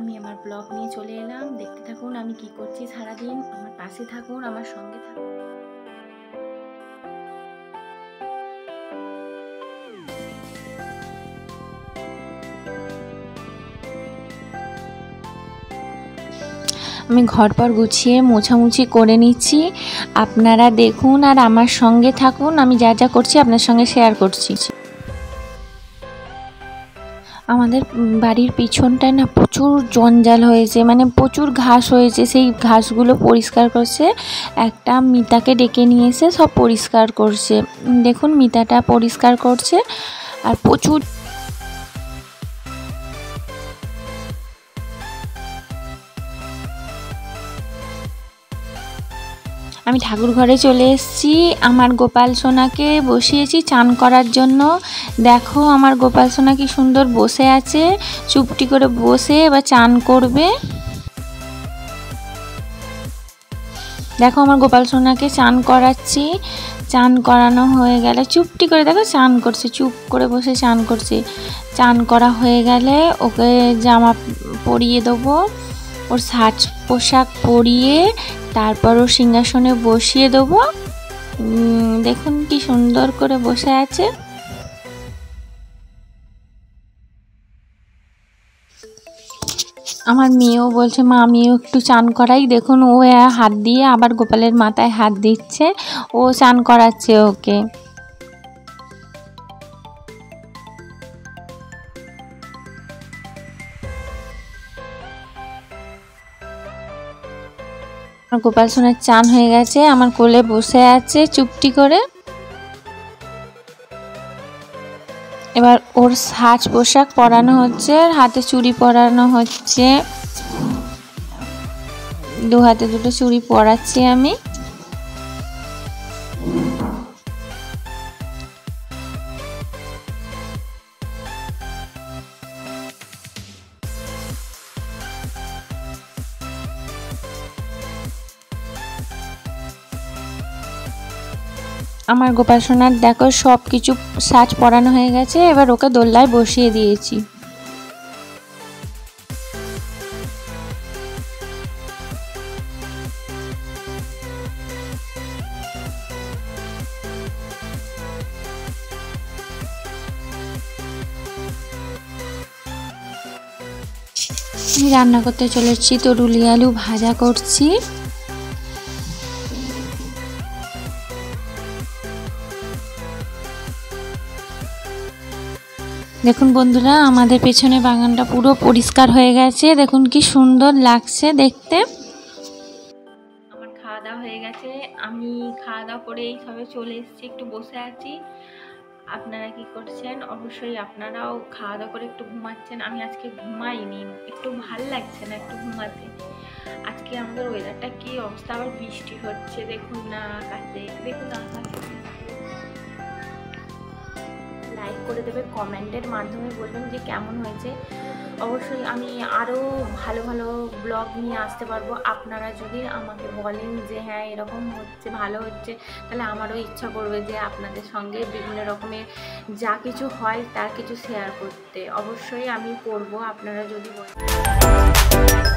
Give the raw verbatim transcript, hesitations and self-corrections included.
আমি আমার ব্লগ নিয়ে চলে এলাম। দেখতে থাকুন আমি কি করছি সারাদিন, আমার পাশে থাকুন, আমার সঙ্গে থাকুন। আমি ঘরপর গুছিয়ে মোছামুছি করে নিচ্ছি। আপনারা দেখুন আর আমার সঙ্গে থাকুন, আমি যা যা করছি আপনার সঙ্গে শেয়ার করছি। আমাদের বাড়ির পিছনটায় না প্রচুর জঞ্জাল হয়েছে, মানে প্রচুর ঘাস হয়েছে। সেই ঘাসগুলো পরিষ্কার করছে, একটা মিতাকে ডেকে নিয়ে এসে সব পরিষ্কার করছে। দেখুন মিতাটা পরিষ্কার করছে আর প্রচুর আমি ঠাকুর ঘরে চলে এসেছি। আমার গোপাল সোনাকে বসিয়েছি চান করার জন্য। দেখো আমার গোপাল সোনা কি সুন্দর বসে আছে, চুপটি করে বসে এবার চান করবে। দেখো আমার গোপাল সোনাকে চান করাচ্ছি। চান করানো হয়ে গেলে চুপটি করে দেখো চান করছে, চুপ করে বসে চান করছে। চান করা হয়ে গেলে ওকে জামা পরিয়ে দেবো, ওর সাজ পোশাক পরিয়ে তারপর ওর সিংহাসনে বসিয়ে দেবো। দেখুন কি সুন্দর করে বসে আছে। আমার মেয়েও বলছে মা আমিও একটু চান করাই। দেখুন ও হাত দিয়ে আবার গোপালের মাথায় হাত দিচ্ছে, ও চান করাচ্ছে ওকে। গোপাল সোনার চান হয়ে গেছে, আমার কোলে বসে আছে চুপটি করে। এবার ওর সাজ পোশাক পরানো হচ্ছে, হাতে চুড়ি পরানো হচ্ছে, দু হাতে দুটো চুড়ি পরাচ্ছি আমি। আমার গোপাল সোনার দেখো সব কিছু সাজ পরানো হয়ে গেছে, এবার ওকে দোলনায় বসিয়ে দিয়েছি। আমি রান্না করতে চলে এসেছি, তরুলি আলু ভাজা করছি। দেখুন বন্ধুরা আমাদের পেছনে বাগানটা পুরো পরিষ্কার হয়ে গেছে, দেখুন কি সুন্দর লাগছে দেখতে। আমার খাওয়া দাওয়া হয়ে গেছে, আমি খাওয়া দাওয়া করে এই সবে চলে এসেছি, একটু বসে আছি। আপনারা কি করছেন? অবশ্যই আপনারাও খাওয়া দাওয়া করে একটু ঘুমাচ্ছেন। আমি আজকে ঘুমাইনি, একটু ভাল লাগছে না একটু ঘুমাতে। আজকে আমাদের ওয়েদারটা কি অবস্থা, আবার বৃষ্টি হচ্ছে। দেখুন না আকাশে, দেখুন আকাশে। লাইক করে দেবে, কমেন্টের মাধ্যমে বলবেন যে কেমন হয়েছে। অবশ্যই আমি আরও ভালো ভালো ব্লগ নিয়ে আসতে পারবো। আপনারা যদি আমাকে বলেন যে হ্যাঁ এরকম হচ্ছে, ভালো হচ্ছে, তাহলে আমারও ইচ্ছা করবে যে আপনাদের সঙ্গে বিভিন্ন রকমের যা কিছু হয় তার কিছু শেয়ার করতে। অবশ্যই আমি করব আপনারা যদি বলেন।